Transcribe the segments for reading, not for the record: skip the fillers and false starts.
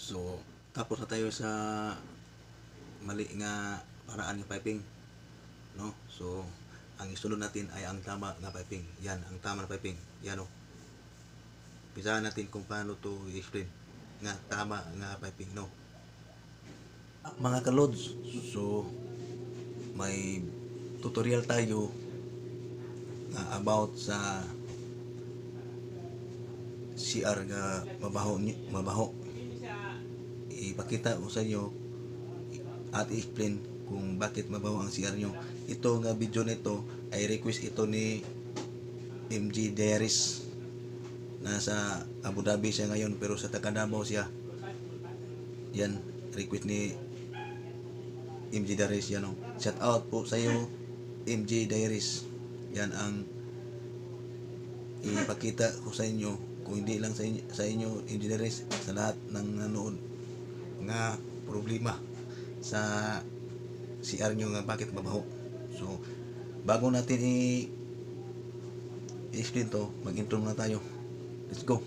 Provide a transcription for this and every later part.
So tapos na tayo sa mali nga paraan ng piping, no? So ang isunod natin ay ang tama na piping. Yan ang tama na piping. Yan, oh. Pisahan natin kung paano to i-explain nga tama nga piping, no? Mga kalods, so may tutorial tayo about sa CR nga mabaho. Ipakita ko sa inyo at i-explain kung bakit mabaho ang CR nyo. Ito nga video nito ay request ito ni MG Diaries. Nasa Abu Dhabi siya ngayon pero sa Takadamaw siya. Yan, request ni MG Diaries, yan, oh. Shout out po sa iyo MG Diaries. Yan ang ipakita ko sa inyo, kung hindi lang sa inyo MG Diaries, sa lahat ng nanood nga problema sa CR nyo nga bakit mabaho. So bago natin i-explain to, mag-intro na tayo. Let's go.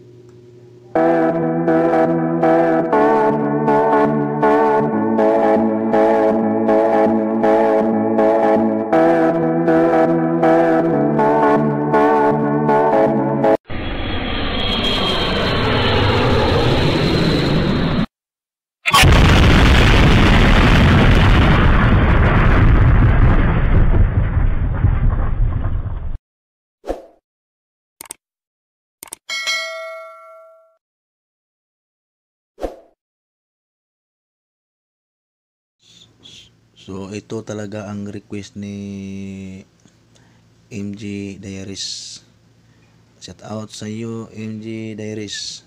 So ito talaga ang request ni MG Diaries. Shout out sa iyo MG Diaries.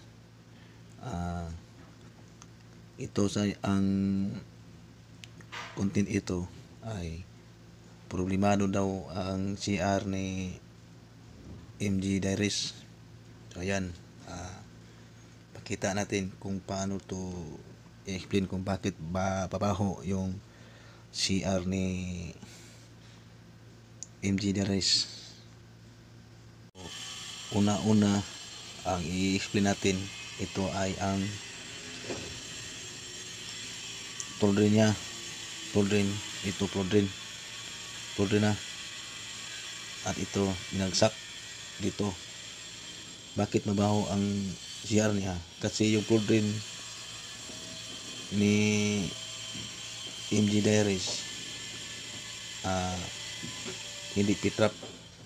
Ito sa ang content ito ay problemado daw ang CR ni MG Diaries. So ayan, pakita natin kung paano to i-explain kung bakit babaho yung CR ni MG Diaries. Una-una ang i-explain natin, ito ay ang flooding niya. Ito flooding na. At ito binagsak dito. Bakit mabaho ang CR niya? Kasi yung flooding ni MG Diaries hindi pitrap.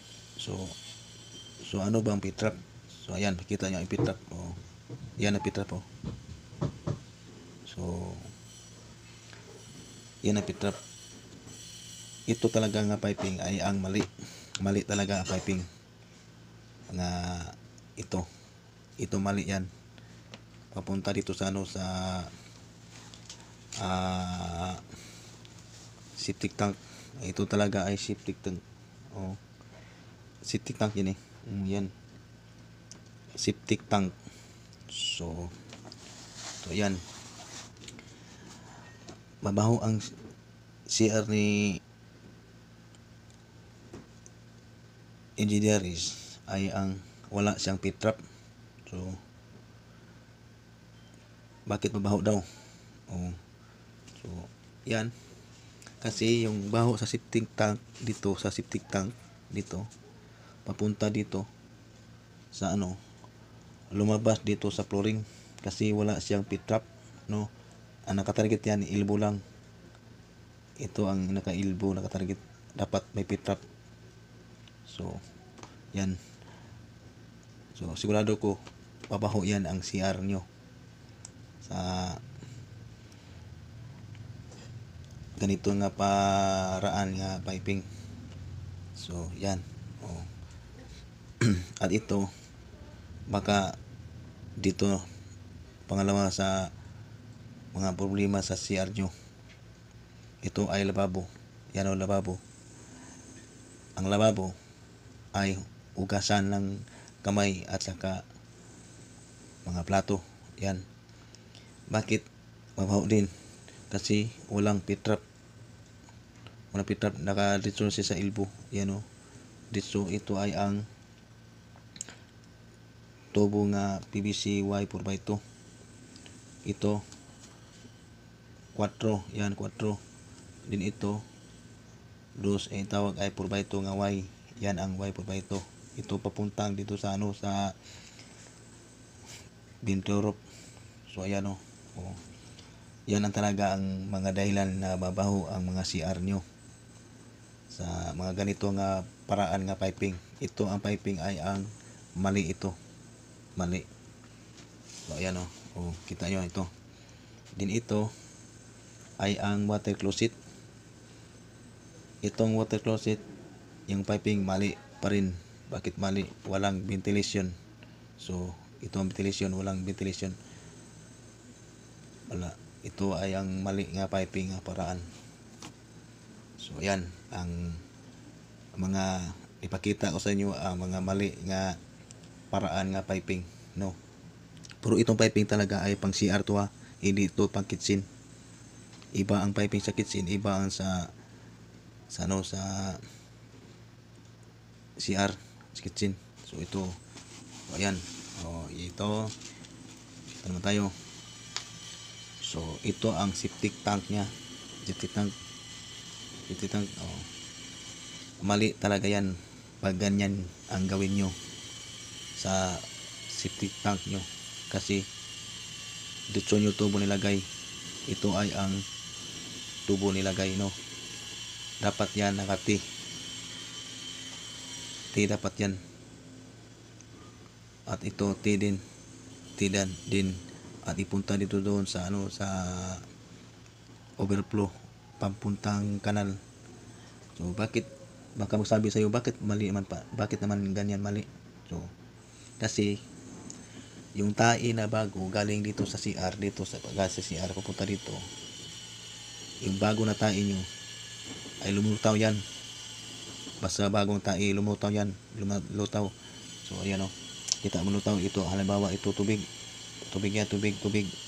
So ano bang pitrap? So ayan, makita nyo yung pitrap. Oh, yan ang pitrap, oh. So yan ang pitrap. Ito talaga nga piping ay ang mali talaga ang piping nga ito mali yan. Papunta dito sa ano, sa septic tank. Ito talaga ay septic tank. Oh, septic tank yun, yan, septic tank. So yan, mabaho ang CR ni engineers ay ang wala siyang pit trap. So bakit mabaho daw? Oh, so yan, kasi yung baho sa septic tank dito, sa septic tank dito, papunta dito sa ano, lumabas dito sa flooring kasi wala siyang pit trap, no? Ang nakatarget yan, ilbo lang. Ito ang naka-ilbo, nakatarget, dapat may pit trap. So yan, so sigurado ko pabaho yan ang CR nyo sa ganito nga paraan nga piping. So yan, oh. At ito baka dito pangalawa sa mga problema sa CR nyo, ito ay lababo. Yan, o, lababo. Ang lababo ay ugasan ng kamay at saka mga plato. Yan, bakit mabaho din? Kasi walang pit trap. Naka-dito siya sa ilbo. Yan, o, dito. Ito ay ang tubo nga PVC Y 4x2. ito 4, yan 4. Din ito dos ay tawag ay 4x2 nga Y. Yan ang Y 4x2. Ito papuntang dito sa ano sa venthru. So ayan o. Oh. Yan ang talaga ang mga dahilan na mabaho ang mga CR nyo sa mga ganito nga paraan nga piping. Ito ang piping ay ang mali ito. Mali. So ayan o. Oh, kita nyo ito. Din ito ay ang water closet. Itong water closet, yung piping mali pa rin. Bakit mali? Walang ventilation. So ito ang ventilation, walang ventilation. Wala. Ito ay ang mali nga piping nga paraan. So ayan ang mga ipakita ko sa inyo ang mga mali nga paraan nga piping, no. Pero itong piping talaga ay pang CR to ha, hindi ito pang kitchen. Iba ang piping sa kitchen, iba ang sa ano sa CR, sa kitchen. So ito, ayan. Oh, ito. Ito naman tayo. So ito ang septic tank niya. Septic tank. Septic tank. Oh. Mali talaga yan pag ganyan ang gawin nyo sa septic tank nyo, kasi dito nyo tubo nilagay. Ito ay ang tubo nilagay, no. Dapat yan nakati. T dapat yan. At ito T din. T din. At ipunta dito doon sa ano sa overflow papuntang canal. So bakit baka magsabi sa iyo bakit mali naman pa? Bakit naman ganyan mali? So kasi yung tae na bago galing dito sa CR, dito sa CR papunta dito. Yung bago na tae nyo ay lumutaw yan. Basta bagong tae lumutaw yan. Lumutaw. So ayan o. Kita mo lumutaw ito. Halimbawa ito tubig. Tubig yan. Tubig.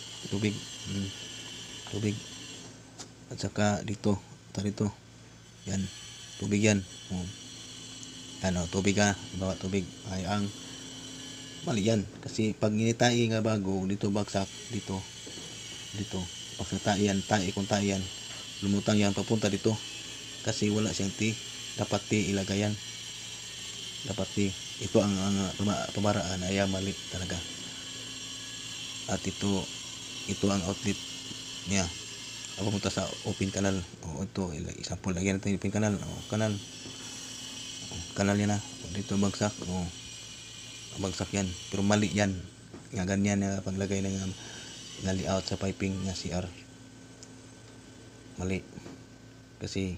Tubig. At saka dito. Dito. Yan. Tubig yan. Ano, tubig ha. Bawa tubig ay ang mali yan. Kasi pag initai nga bago, dito bagsak, dito. Pag sa tae yan, kung tae yan, lumutang yan, papunta dito. Kasi wala siyang T. Dapat T ilagay yan. Dapat T. Ito ang tumaraan ay mali talaga. At ito ang outlet niya. Papunta sa open canal. O ito, example, lagyan natin open canal. O, canal. Kanal yan na. Dito bagsak. O, bagsak yan. Pero mali yan. Nga ganyan na paglagay ng layout sa piping nga CR. Mali. Kasi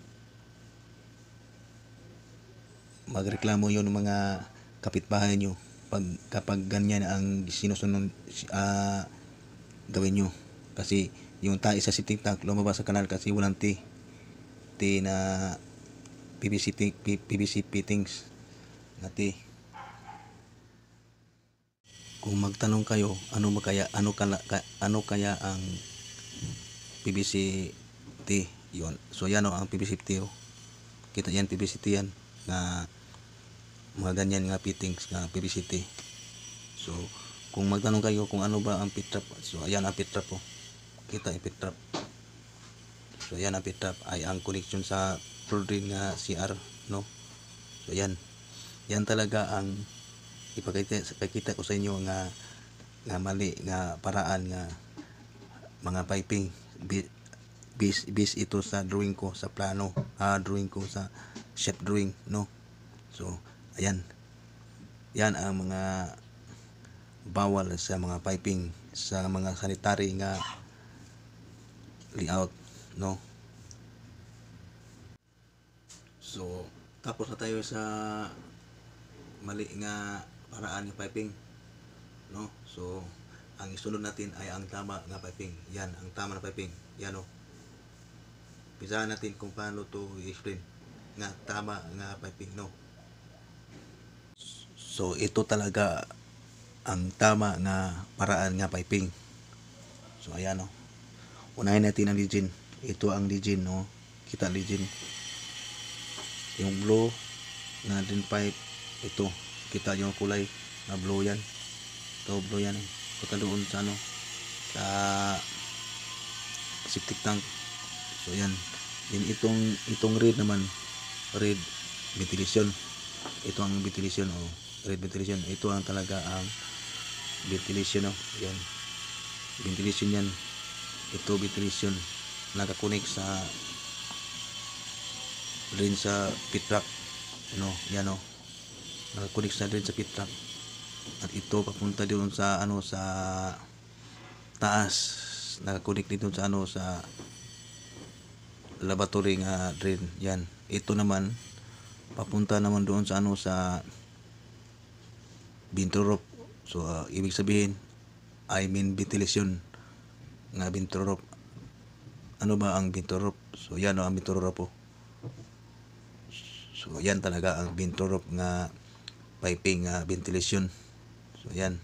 magreklamo yun ng mga kapitbahay nyo kapag ganyan ang sinusunod gawin nyo. Kasi yung tae sa septic tank lumabas sa kanal kasi walang T na PVC fittings na T. Kung magtanong kayo ano kaya ang PVC T yun. So yan o ang PVC T o. Kita yan PVC T yan na mga ganyan nga fittings nga PVC T. So kung magtanong kayo kung ano ba ang pit trap, so ayan ang pit trap po. Kita ang pit trap. So ayan ang pit trap ay ang connection sa floor drain nga CR, no. So yan talaga ang ipakita ko sa inyo nga mali nga paraan nga mga piping. Bis ito sa drawing ko sa plano, drawing ko sa shape drawing, no. So ayan yan ang mga bawal sa mga piping sa mga sanitary nga layout, no. So tapos na tayo sa mali nga paraan ng piping, no. So ang isunod natin ay ang tama nga piping. Yan ang tama na piping. Yan o. Pisahan natin kung paano to i-explain nga tama nga piping, no. So ito talaga ang tama nga paraan nga piping. So ayan o. Unahin natin ang legend. Ito ang legend, no. Kita legend. Yung blue na drain pipe, ito. Kita yung kulay na blue yan. Ito blue yan. Punta doon sa ano sa septic tank. So yan. Then itong red naman, red ventilation. Ito ang ventilation, red ventilation. Ito ang talaga ang ventilation, yan. Ventilation yan. Ito ventilation nakakunik sa drain sa pit trap, yan nakakunik sa drain sa pit trap. At ito papunta doon sa sa taas, nakakunik dito sa sa lavatory nga drain, yan. Ito naman papunta naman doon sa sa venthru. So ibig sabihin, I mean ventilation nga venthru. Ano ba ang venthru? So yan ang venthru po. So yan talaga ang venthru nga piping ventilation. So yan.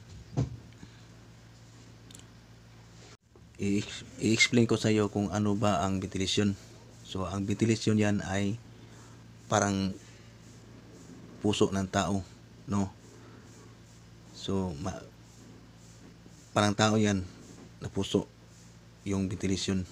I-explain ko sa iyo kung ano ba ang ventilation. So ang ventilation yan ay parang puso ng tao, So parang tao yan na puso yung ventilation.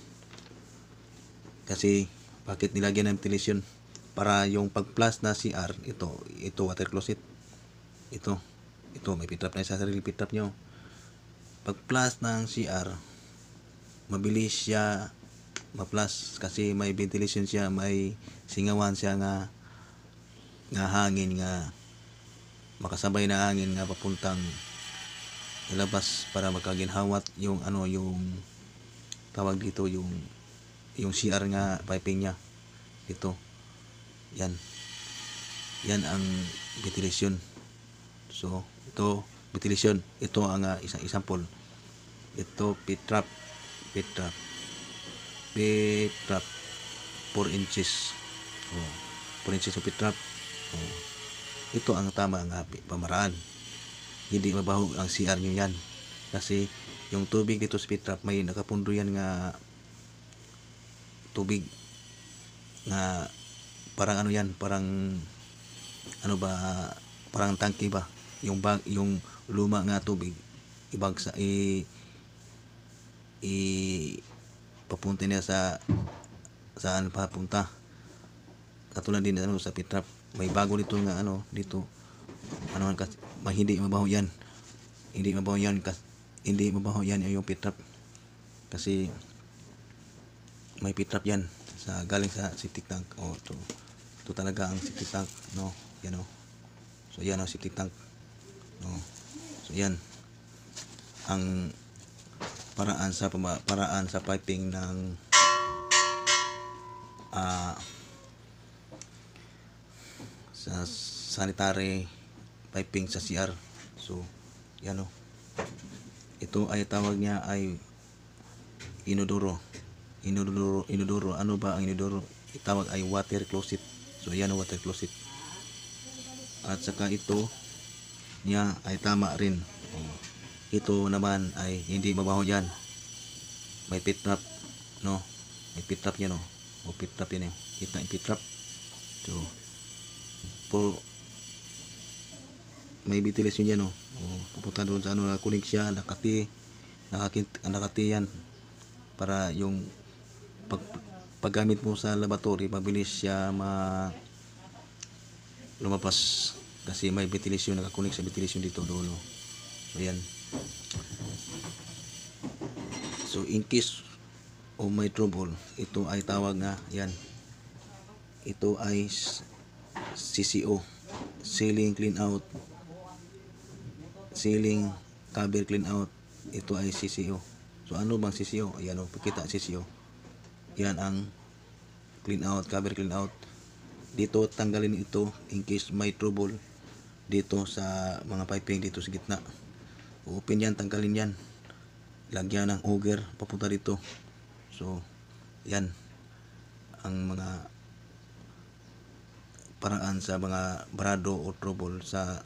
Kasi bakit nilagyan ng ventilation? Para yung pag-flush na CR, ito water closet. Ito may pitrap na sa sarili pitrap nyo. Pag-flush ng CR, mabilis siya ma-flush kasi may ventilation siya, may singawan siya nga hangin nga makasabay na hangin nga papuntang ilabas para magkaginhawat yung yung tawag dito, yung CR nga piping niya. Ito yan ang ventilation. So ito ventilation, ito ang isang example. Ito pit trap 4 inches, 4 inches of pit trap. Ito ang tama nga pamaraan. Hindi mabaho ang CR nyo yan kasi yung tubig dito sa pit trap may nakapundo yan nga tubig nga parang yan, parang parang tangke ba, yung luma nga tubig ibagsa papunta niya saan papunta. Katulad din sa pit trap, may bago dito nga dito kasi hindi mabaho yan. Hindi mabaho yan yung pit trap kasi may pit trap yan sa galing sa septic tank. Ito talaga ang septic tank, yan So yan ang septic tank, So yan ang paraan sa piping ng sa sanitary piping sa CR. So yan ito ay tawag niya ay inodoro. Ano ba ang inodoro? Itawag ay water closet. So yan water closet. At saka ito niya ay tama rin. Ito naman ay hindi mabaho yan. May pit trap, may pit trap yan, pit trap yan kita yung pit trap. So may ventilation yan, pupunta doon sa kunig siya, nakati yan para yung paggamit mo sa lavatory mabilis siya lumabas kasi may ventilation, nakakunik sa ventilation dito dulo. So yan. So in case of may trouble, ito ay tawag na yan, ito ay CCO, ceiling clean out, ceiling cover clean out. Ito ay CCO. So ano bang CCO? Ayan pakita CCO. Yan ang clean out, cover clean out. Dito tanggalin ito in case may trouble dito sa mga piping dito sa gitna. Open yan, tanggalin yan, lagyan ng auger papunta dito. So yan ang mga paraan sa mga barado o trouble sa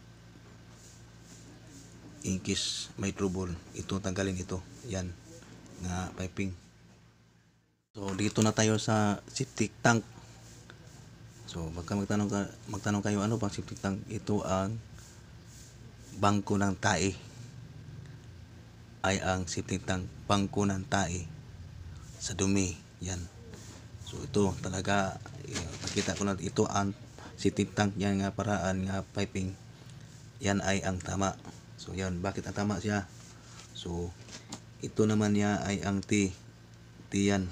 in case may trouble. Ito tanggalin ito, yan nga piping. So dito na tayo sa septic tank. So magtanong kayo, ano bang septic tank? Ito ang bangko ng tae. ay ang septic tank pangkunan tae sa dumi. Yan. So ito talaga pakita ko na ito ang septic tank yan nga paraan nga piping. Yan ay ang tama. So yan, bakit ang tama siya? So ito naman niya ay ang T yan.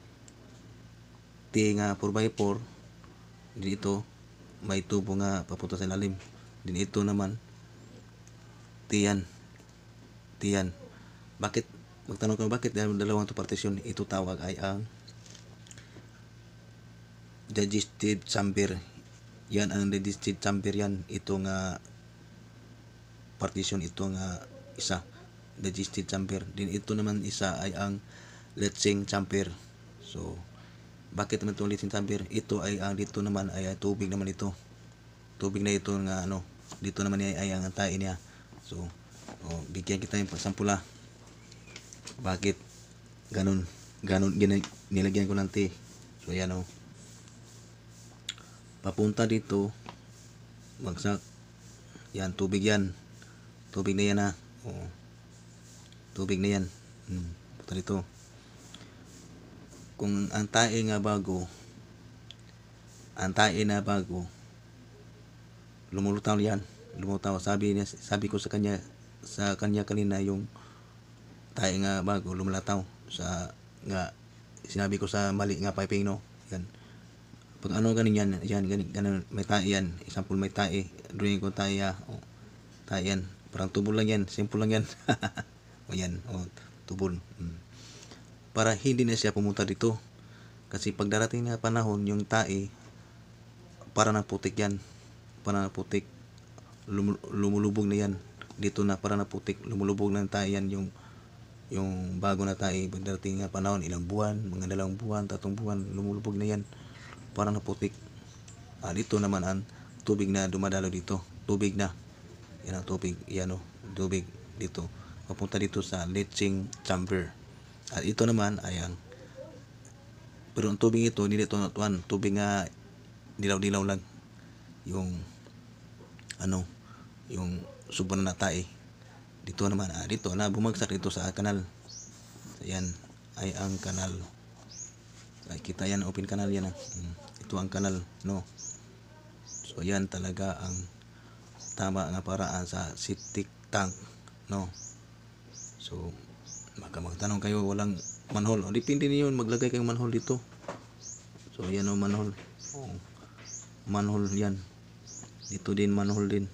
T nga 4x4. Din ito may tubo nga papunta sa ilalim. Din ito naman T yan. Bakit? Magtanong ka bakit dalawang to partition? Ito tawag ay ang digestive chamber. Yan ang digestive chamber yan. Ito nga partition, ito nga isa digestive chamber. Din ito naman isa ay ang leaching chamber. So bakit naman itong leaching chamber? Ito ay ang dito naman ay tubig naman ito. Tubig na ito nga ano. Dito naman ay ang tae niya. So bigyan kita yung pagsampula. Bakit ganun nilagyan ko ng T. So yan papunta dito bagsak. Yan tubig yan. Tubig na yan tubig na yan. Punta dito. Kung ang tae na bago lumulutaw yan. Sabi ko sa kanya kanina yung tae nga bago lumulataw sa nga sinabi ko sa mali nga piping yan. Pag ganin yan ganun may tae yan, example may tae, drawing ko tae tae yan, parang tubol lang yan, simple lang yan. Yan tubol. Para hindi na siya pumunta dito kasi pag darating na panahon yung tae para na putik yan, lumulubog na yan dito na, para na putik, lumulubog na tae yan yung bago na tae. Pagdating nga panahon, ilang buwan, mga 2 buwan, 3 buwan, lumulubog na yan, parang naputik. Dito naman ang tubig na dumadalo dito, tubig na yan ang tubig, yan tubig dito papunta dito sa leaching chamber. At ito naman ay ang pero ang tubig ito hindi ito tubig nga dilaw lang yung yung subo na tae. Dito naman dito na bumagsak dito sa canal. Ayan ay ang canal. Ay, kita yan, open canal yan ito ang canal So yan talaga ang tama nga paraan sa septic tank So magtanong kayo walang manhole, depende niyo maglagay kayong manhole dito. So yan manhole. Manhole yan. Dito din manhole din.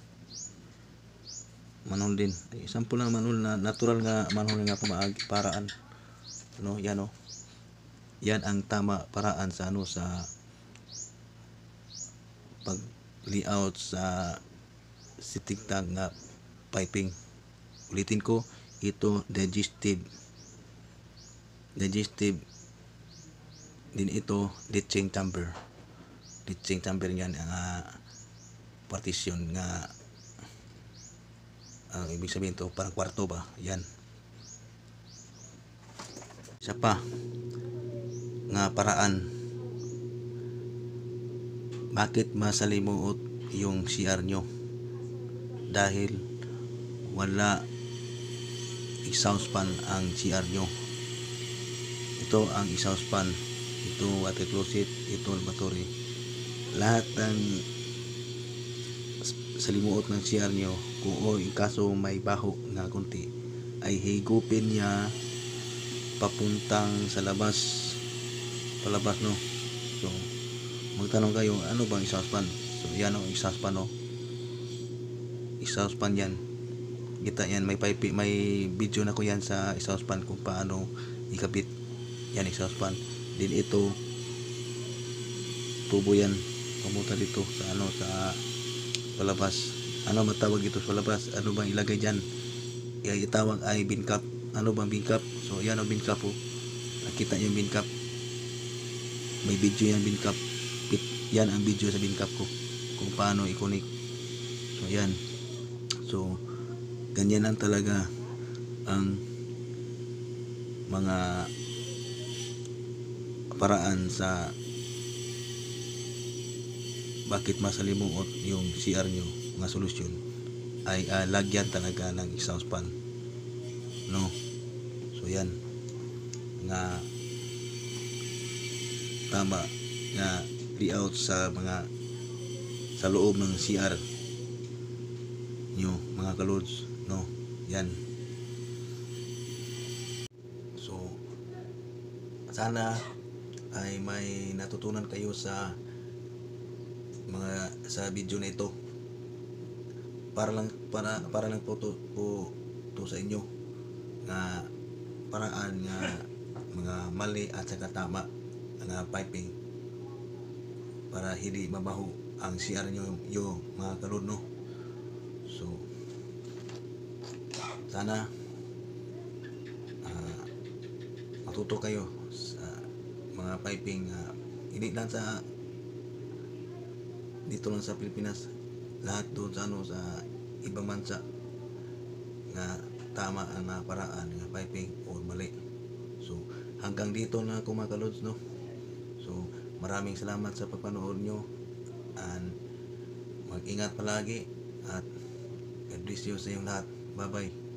Sample ng manhole na natural nga manhole nga paraan. Yan yan ang tama paraan sa sa pag layout sa septic tank nga piping. Ulitin ko, ito digestive din ito leaching chamber yan ang partition nga ibig sabihin to parang kwarto ba yan. Isa pa nga paraan bakit masalimuot yung CR nyo dahil wala exhaust fan ang CR nyo. Ito ang exhaust fan, ito water closet, ito lavatory. Lahat ng salimuot ng CR nyo kung kaso may baho na kunti ay higupin niya papuntang sa palabas So magtanong kayo ano bang exhaust fan? So yan ang exhaust fan exhaust fan yan, kita yan, may video na ko yan sa exhaust fan kung paano ikabit yan exhaust fan. Din ito tubo yan pamunta dito sa sa palabas. Matawag ito sa palabas, bang ilagay dyan? Itawag ay bin cap. Bang bin cap? So yan ang bin cap nakita yung bin cap, may video yan bin cap. Yan ang video sa bin cap ko kung paano i-connect. So yan, so ganyan lang talaga ang mga paraan sa bakit masalimuot yung CR nyo. Mga solusyon ay lagyan talaga ng exhaust fan So yan nga tama nga layout sa mga sa loob ng CR nyo mga kalods, no? Yan. So sana ay may natutunan kayo sa video na ito. Para lang po sa inyo nga paraan nga mga mali at saka tama nga piping para hindi mabaho ang CR nyo mga kalod, no? So sana matuto kayo sa mga piping hindi lang sa dito lang sa Pilipinas, lahat doon sa sa ibang bansa nga tama ang paraan nga piping o mali. So hanggang dito na ako mga kalods, no? So maraming salamat sa pagpanood nyo and mag-ingat palagi at God bless you sa inyong lahat. Bye bye.